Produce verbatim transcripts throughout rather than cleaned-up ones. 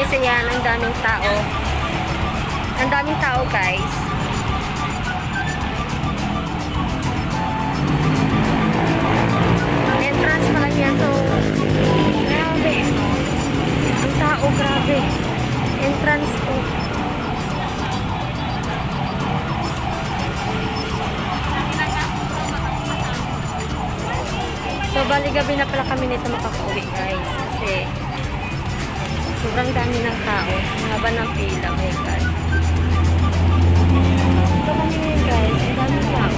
guys, ayan, ang daming tao. Ang daming tao, guys. Entrance pa lang yan, so grabe. Ang tao, grabe. Entrance ko. So, bali gabi na pala kami nito makaka-uwi, guys. Kasi, sobrang dami ng tao. Ang haba ng pila, my God. Ito kami ngayon, guys. Ang daming tao.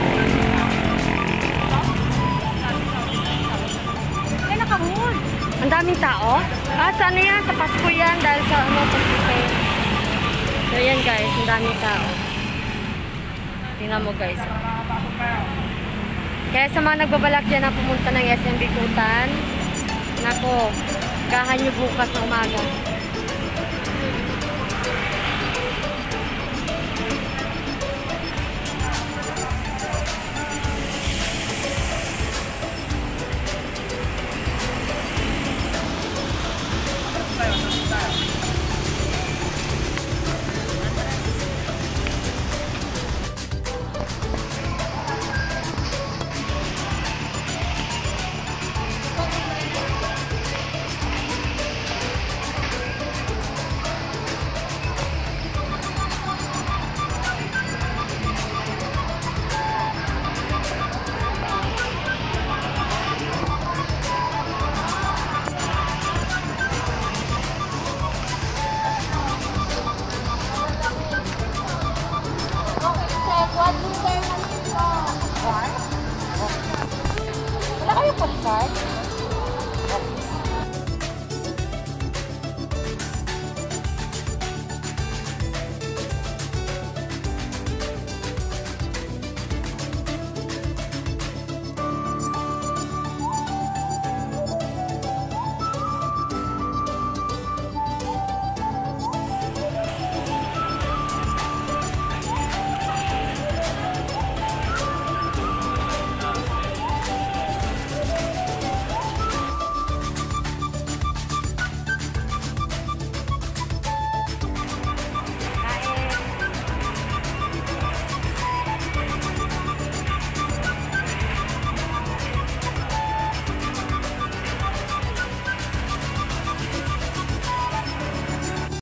Ay, nakamul! Ang daming tao? Ah, sa ano yan? Sa Pasko yan. Dahil sa ano, Pasko. So, yan, guys. Ang daming tao. Tingnan mo, guys. Kaya sa mga nagbabalak dyan na pumunta ng S M Bikutan, nako, gahan nyo bukas na umaga. Wala kayo postcard?